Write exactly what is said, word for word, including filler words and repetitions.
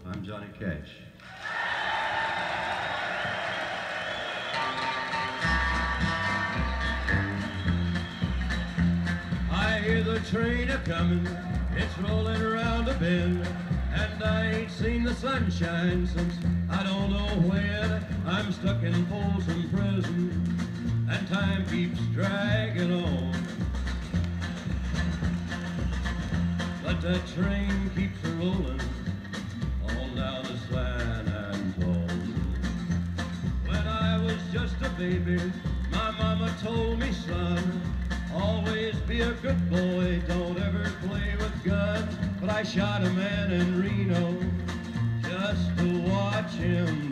I'm Johnny Cash. I hear the train a-comin', it's rolling around a bend, and I ain't seen the sunshine since I don't know when. I'm stuck in Folsom Prison, and time keeps dragging on. But that train keeps a-rollin' on down to San Antone. When I was just a baby, my mama told me, son, always be a good boy, don't ever play with guns. But I shot a man in Reno just to watch him